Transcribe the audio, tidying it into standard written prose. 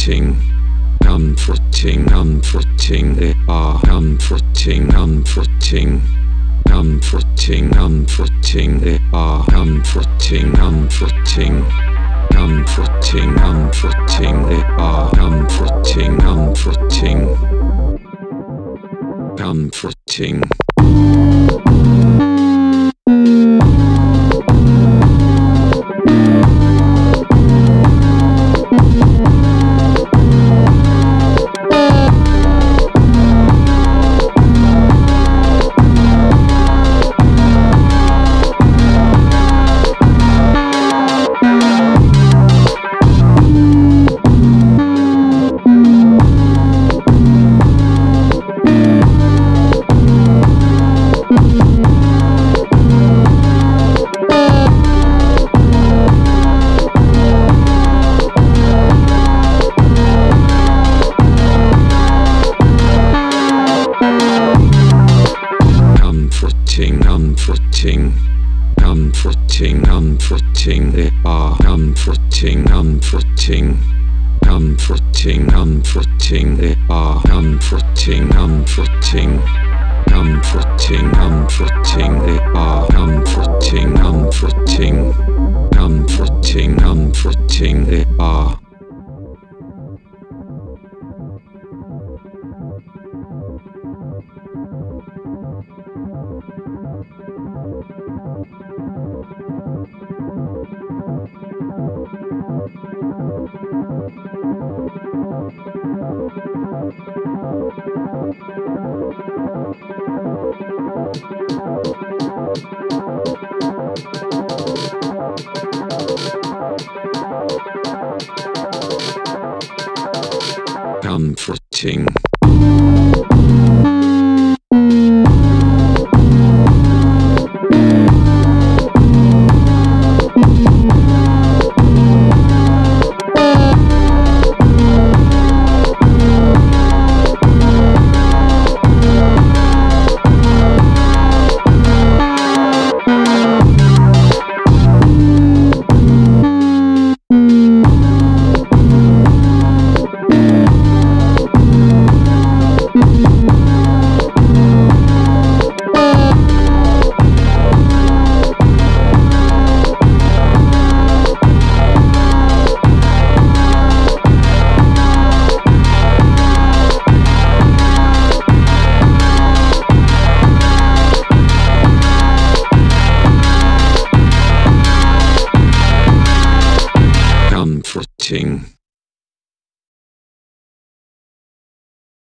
comforting, comforting, comforting, they are comforting, comforting, comforting, comforting, they are comforting, comforting, comforting, comforting, they are comforting, comforting, comforting. Comforting, comforting, comforting, they are comforting, comforting, comforting, comforting, they are comforting, comforting, comforting, comforting, they are comforting, comforting, comforting, comforting, they are. Comforting.